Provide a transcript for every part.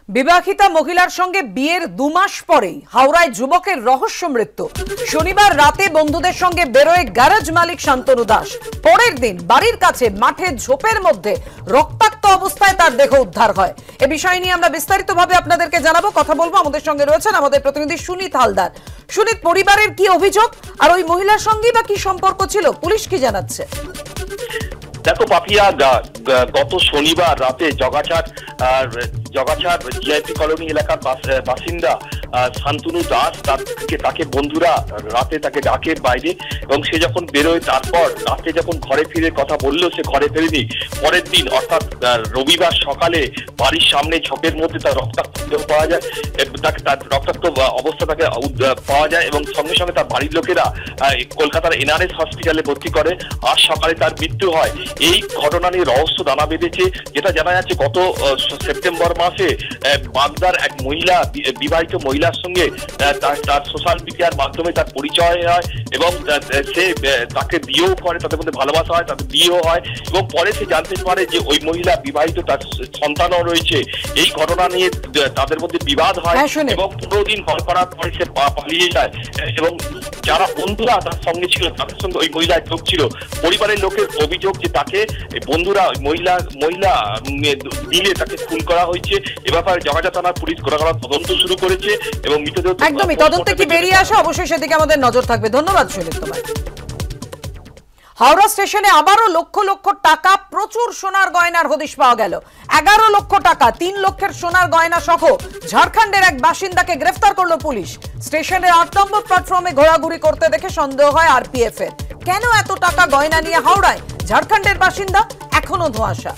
বিবাহিতা মহিলার সঙ্গে বিয়ের 2 মাস পরেই হাওড়ায় যুবকের রহস্য মৃত্যু। শনিবার রাতে বন্ধুদের সঙ্গে বেরোয় গ্যারেজ মালিক শান্তনু দাস। পরের দিন বাড়ির কাছে মাঠে ঝোপের মধ্যে রক্তাক্ত অবস্থায় তার দেহ উদ্ধার হয়। এ বিষয় নিয়ে আমরা বিস্তারিতভাবে আপনাদেরকে জানাবো, কথা বলবো। আমাদের সঙ্গে রয়েছেন আমাদের প্রতিনিধি সুনীত হালদার। সুনীত, পরিবারের কি অভিযোগ আর ওই মহিলার সঙ্গে বা কি সম্পর্ক ছিল, পুলিশ কি জানাচ্ছে? দেখো পাপিয়া, গত শনিবার রাতে জগাছাড় জিআইপি কলোনি এলাকার বাসিন্দা শান্তনু দাস তাকে বন্ধুরা রাতে তাকে ডাকে বাইরে, এবং সে যখন বেরোয় তারপর রাতে যখন ঘরে ফিরে কথা বললো, সে ঘরে ফেরেনি। পরের দিন অর্থাৎ রবিবার সকালে বাড়ির সামনে ঝোপের মধ্যে তার রক্তাক্ত পাওয়া যায়, তার রক্তাক্ত অবস্থা তাকে পাওয়া যায়, এবং সঙ্গে সঙ্গে তার বাড়ির লোকেরা কলকাতার NRS হসপিটালে ভর্তি করে। আজ সকালে তার মৃত্যু হয়। এই ঘটনা নিয়ে রহস্য দানা বেঁধেছে। যেটা জানা যাচ্ছে, গত সেপ্টেম্বর মাসে বাগদার এক মহিলা, বিবাহিত মহিলার সঙ্গে তার সোশ্যাল মিডিয়ার মাধ্যমে তার পরিচয় হয়, এবং সে তাকে বিয়েও করে, তাদের মধ্যে ভালোবাসা হয়, তাদের বিয়েও হয়, এবং পরে সে জানতে পারে যে ওই মহিলা বিবাহিত, তার সন্তানও রয়েছে। এই ঘটনা নিয়ে তাদের মধ্যে বিবাদ হয়, এবং 15 দিন ঘর করার পরে সে পালিয়ে যায়, এবং যারা বন্ধুরা তার সঙ্গে ছিল তাদের সঙ্গে ওই মহিলা যোগ ছিল। পরিবারের লোকের অভিযোগ যে তাকে বন্ধুরা মহিলা দিলে তাকে খুন করা হয়েছে। এ ব্যাপারে জগাছাড় থানার পুলিশ গোড়াগড়া তদন্ত শুরু করেছে, এবং মৃতদেহ একদমই তদন্তে কি বেরিয়ে আসে অবশ্যই সেদিকে আমাদের নজর থাকবে। ধন্যবাদ সুনীত তোমায়। হাওড়া স্টেশনে আবারও লক্ষ লক্ষ টাকা, প্রচুর সোনার গয়নার হদিশ পাওয়া গেল। 11 লক্ষ টাকা, 3 লক্ষের সোনার গয়না সহ ঝাড়খণ্ডের এক বাসিন্দাকে গ্রেফতার করলো পুলিশ। স্টেশনের 8 নম্বর প্ল্যাটফর্মে ঘোরাঘুরি করতে দেখে সন্দেহ হয় RPF এর। কেন এত টাকা গয়না নিয়ে হাওড়ায় ঝাড়খণ্ডের বাসিন্দা, এখনো ধোঁয়াশা।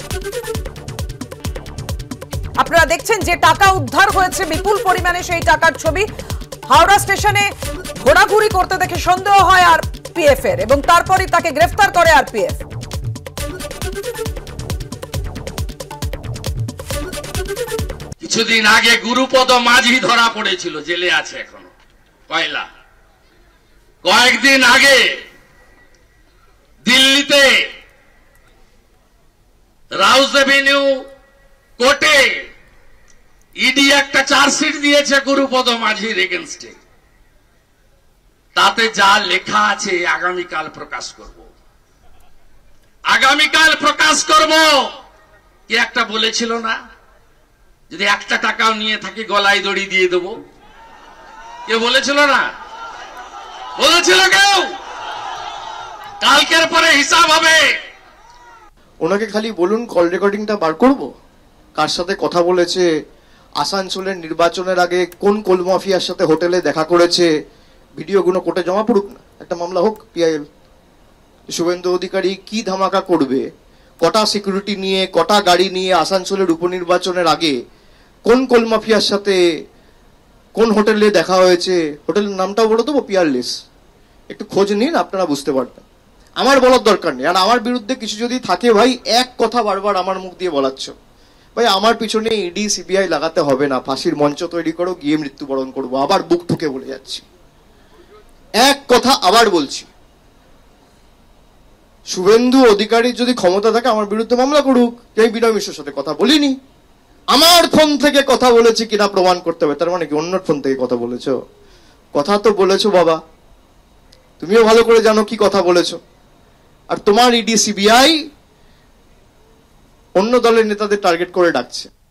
আপনারা দেখছেন যে টাকা উদ্ধার হয়েছে বিপুল পরিমাণে, সেই টাকার ছবি। হাওড়া স্টেশনে ঘোরাঘুরি করতে দেখে সন্দেহ হয় RPF এর, এবং তারপরই তাকে গ্রেফতার করে RPF। কিছুদিন আগে গুরুপদ মাঝি ধরা পড়েছিল, জেলে আছে এখনো কয়লা। কয়েকদিন আগে দিল্লিতে রাউস এভিনিউ কোর্টে ইডি একটা চার্জশিট দিয়েছে গুরুপদ মাঝির এগেনস্টে। তাতে যা লেখা আছে আগামীকাল প্রকাশ করব। কে একটা বলেছিল না, যদি 1 টাকাও নিয়ে থাকি গলায় দড়ি দিয়ে দেবো? কে বলেছিল না? বলেছিল কেউ? কালকের পরে হিসাব হবে। ওনাকে খালি বলুন কল রেকর্ডিংটা বার করব, কার সাথে কথা বলেছে, আসানসোলের নির্বাচনের আগে কোন কোল মাফিয়ার সাথে হোটেলে দেখা করেছে, ভিডিওগুলো কোর্টে জমা পড়ুক না, একটা মামলা হোক PIL। শুভেন্দু অধিকারী কি ধামাকা করবে, কটা সিকিউরিটি নিয়ে, কটা গাড়ি নিয়ে আসানসোলের উপনির্বাচনের আগে কোন কোল মাফিয়ার সাথে কোন হোটেলে দেখা হয়েছে, হোটেলের নামটাও বলে দেবো, পিয়ারলেস। একটু খোঁজ নিন, আপনারা বুঝতে পারবেন। আমার বলার দরকার নেই। আর আমার বিরুদ্ধে কিছু যদি থাকে ভাই, এক কথা বারবার আমার মুখ দিয়ে বলাচ্ছ ভাই, আমার পিছনে ED CBI লাগাতে হবে না, ফাঁসির মঞ্চ তৈরি করো, গিয়ে মৃত্যুবরণ করবো। আবার বুক ঠুকে বলে যাচ্ছি, এক কথা আবার বলছি, শুভেন্দু অধিকারীর যদি ক্ষমতা থাকে আমার বিরুদ্ধে মামলা করুক, আমি বিনয় মিশ্রের সাথে কথা বলিনি। আমার ফোন থেকে কথা বলেছি কিনা প্রমাণ করতে হবে। তার মানে কি অন্য ফোন থেকে কথা বলেছো? কথা তো বলেছো বাবা, তুমিও ভালো করে জানো কি কথা বলেছো। আর তোমার ED CBI অন্য দলের নেতাদের টার্গেট করে ডাকছে।